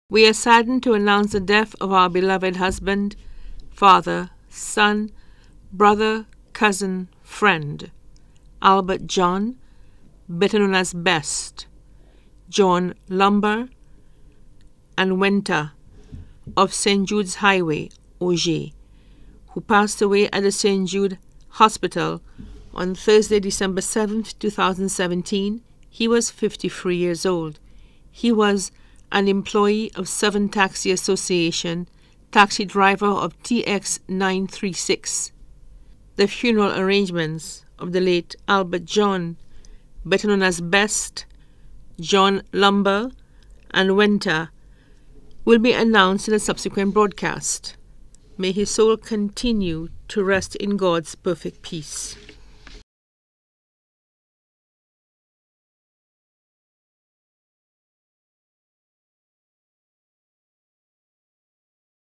We are saddened to announce the death of our beloved husband, father, son, brother, cousin, friend, Albert John, better known as Best, John Lumber, and Wenta of St. Jude's Highway, Auger, who passed away at the St. Jude Hospital on Thursday, December 7th, 2017. He was 53 years old. He was an employee of Southern Taxi Association, taxi driver of TX 936. The funeral arrangements of the late Albert John, better known as Best, John Lumber, and Wenta, will be announced in a subsequent broadcast. May his soul continue to rest in God's perfect peace.